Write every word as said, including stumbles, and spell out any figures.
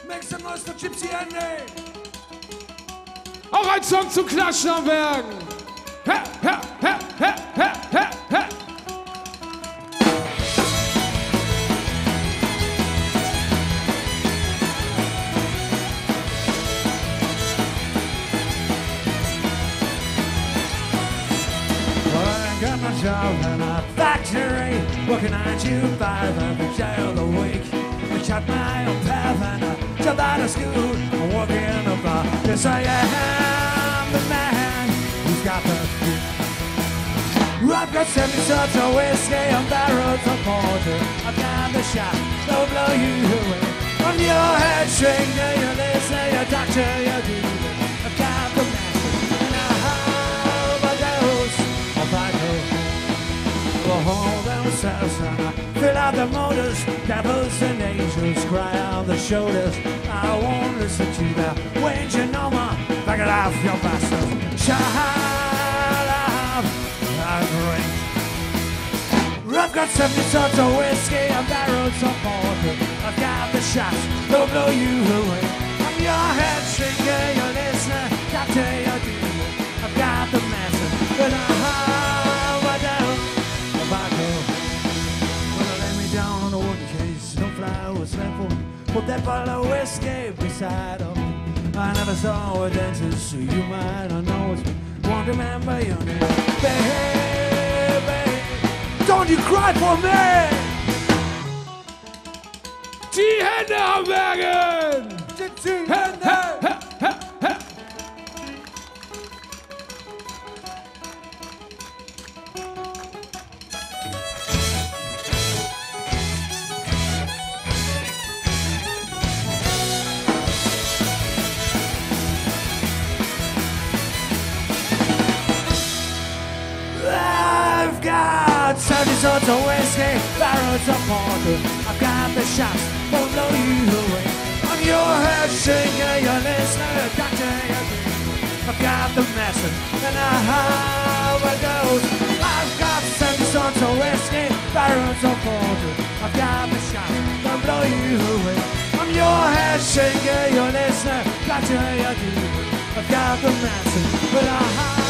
Make some noise for Gypsy Andy. Auch ein Song zum Klatschen am Berg. Ha, ha, ha, ha, ha, ha, ha. Got my job in a factory, working nine to five every day of the week. I shot my own path and I dropped out of school. I'm working in a bar. Yes, I am the man who's got the feet. I've got seventy shots of whiskey and barrels of porter. I've got the shot that'll blow you away. On your head, shrink, you listen, you doctor, you do. I've got the man and I overdose. If I go, will hold themselves and I fill out the motors. Devils and angels cry on the shoulders. I won't listen to that whinging no more. Back it off, you bastards. Shut up and drink. I've got seventy shots of whiskey and barrels of porter. I've got the shots that'll blow you away. I'm your head shaker, your listener, doctor, you do. I've got the message, but I put that bottle of whiskey beside him. I never saw a dentist, so you might not know it. Won't remember your name. Baby, don't you cry for me! Die Hände am Bergen! Die Hände! seventy shots of whiskey, barrels of porter. I've got the shots that'll blow you away. I'm your head singer, your listener, doctor, your dream. I've got the message and I overdose. I've got seventy shots of whiskey, barrels of porter. I've got the shots that'll blow you away. I'm your head singer, your listener, doctor, your dream. I've got the message, but I